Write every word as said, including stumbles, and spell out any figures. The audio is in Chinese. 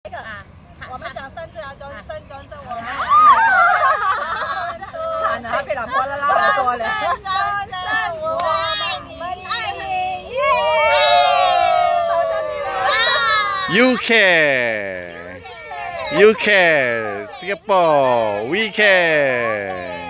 这个啊，我们讲三次啊，转身转身，我们惨了，被老婆拉拉耳朵了。 转身，我爱你，爱你，耶！倒下去了。 You can, you can, Singapore, we can.